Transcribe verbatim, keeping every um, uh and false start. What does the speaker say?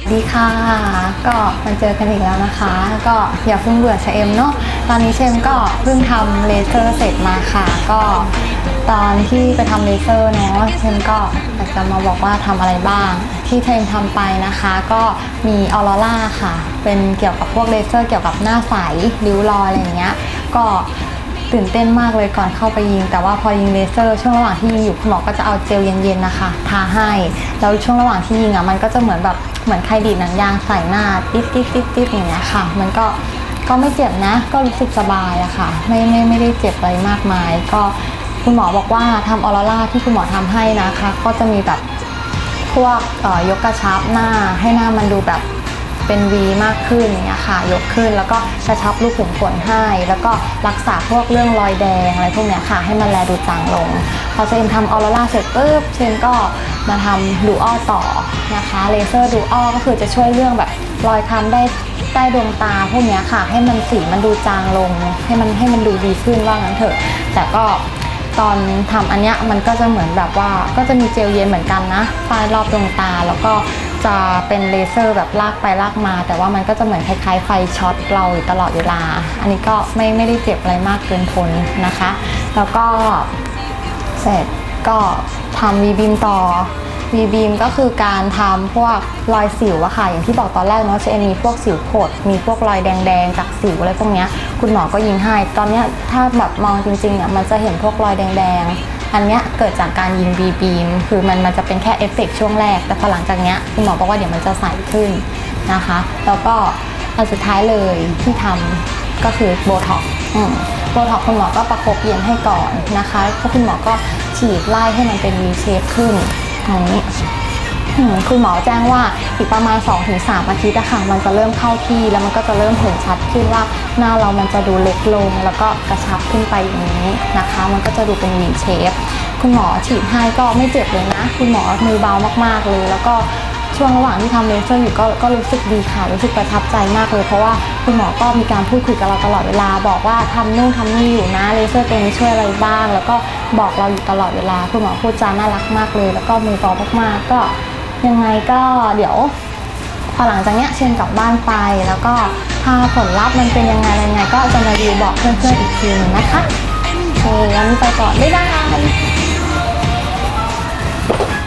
ดีค่ะก็มาเจอกันอีกแล้วนะคะก็อย่าเพิ่งเบื่อเชมเนาะตอนนี้เชมก็เพิ่งทำเลเซอร์เสร็จมาค่ะก็ตอนที่ไปทำเลเซอร์เนาะเชมก็อยากจะมาบอกว่าทำอะไรบ้างที่เชมทำไปนะคะก็มีออโรราค่ะเป็นเกี่ยวกับพวกเลเซอร์เกี่ยวกับหน้าใสริ้วรอยอะไรอย่างเงี้ยก็ตื่นเต้นมากเลยก่อนเข้าไปยิงแต่ว่าพอยิงเลเซอร์ช่วงระหว่างที่ยิงอยู่คุณหมอก็จะเอาเจลเย็นๆนะคะทาให้แล้วช่วงระหว่างที่ยิงอ่ะมันก็จะเหมือนแบบเหมือนใครดีดหนังยางใส่หน้าติ๊ดติ๊ดติ๊ดติ๊ดอย่างเงี้ยค่ะมันก็ก็ไม่เจ็บนะก็รู้สึกสบายอะค่ะไม่ไม่ไม่ได้เจ็บอะไรมากมายก็คุณหมอบอกว่าทำออโรราที่คุณหมอทำให้นะคะก็จะมีแบบพวกยกกระชับหน้าให้หน้ามันดูแบบเป็น วี มากขึ้นอย่างเงี้ยค่ะยกขึ้นแล้วก็กระชับรูขุมขนให้แล้วก็รักษาพวกเรื่องรอยแดงอะไรพวกเนี้ยค่ะให้มันแลดูจางลงพอเชนทำออโรราเสร็จปุ๊บเชนก็มาทำดูอัลต่อนะคะเลเซอร์ดูอัลก็คือจะช่วยเรื่องแบบรอยค้ำได้ใต้ดวงตาพวกเนี้ยค่ะให้มันสีมันดูจางลงให้มันให้มันดูดีขึ้นว่างั้นเถอะแต่ก็ตอนทำอันเนี้ยมันก็จะเหมือนแบบว่าก็จะมีเจลเย็นเหมือนกันนะปลายรอบดวงตาแล้วก็จะเป็นเลเซอร์แบบลากไปลากมาแต่ว่ามันก็จะเหมือนคล้ายๆไฟช็อตเราอยู่ตลอดเวลาอันนี้ก็ไม่ไม่ได้เจ็บอะไรมากเกินทนนะคะแล้วก็เสร็จก็ทำวีบีมต่อวีบีมก็คือการทำพวกรอยสิวอะค่ะอย่างที่บอกตอนแรกเนาะจะมีพวกสิวผดมีพวกรอยแดงๆจากสิวอะไรพวกนี้คุณหมอก็ยิงให้ตอนนี้ถ้าแบบมองจริงๆเนี่ยมันจะเห็นพวกรอยแดงๆอันเนี้ยเกิดจากการยิงวีบีมคือมันมันจะเป็นแค่เอฟเฟกต์ช่วงแรกแต่พอหลังจากเนี้ยคุณหมอบอกว่าเดี๋ยวมันจะใสขึ้นนะคะแล้วก็อันสุดท้ายเลยที่ทำก็คือโบท็อกซ์โบท็อกซ์คุณหมอก็ประคบเย็นให้ก่อนนะคะเพราะคุณหมอก็ฉีดไล่ให้มันเป็น วี เชฟ ขึ้นอย่างนี้คุณหมอแจ้งว่าอีกประมาณ สองถึงสาม อาทิตย์อะค่ะมันจะเริ่มเข้าที่แล้วมันก็จะเริ่มเห็นชัดขึ้นว่าหน้าเรามันจะดูเล็กลงแล้วก็กระชับขึ้นไปอย่างนี้นะคะมันก็จะดูเป็น วี เชฟ คุณหมอฉีดให้ก็ไม่เจ็บเลยนะคุณหมอมือเบามากๆเลยแล้วก็ช่วงระหว่างที่ทำเลเซอร์อยู่ก็ก็รู้สึกดีค่ะรู้สึกประทับใจมากเลยเพราะว่าคุณหมอก็มีการพูดคุยกับเราตลอดเวลาบอกว่าทำนู่นทำนี่อยู่นะเลเซอร์ตัวนี้ช่วยอะไรบ้างแล้วก็บอกเราอยู่ตลอดเวลาคุณหมอพูดจาน่ารักมากเลยแล้วก็มือเบามากๆก็ยังไงก็เดี๋ยวพอหลังจากเนี้ยเชนกลับบ้านไปแล้วก็ถ้าผลลัพธ์มันเป็นยังไงยังไงก็จะมารีวิวบอกเพื่อนๆอีกทีนึงนะคะโอเคงั้นไปก่อนบ๊ายบาย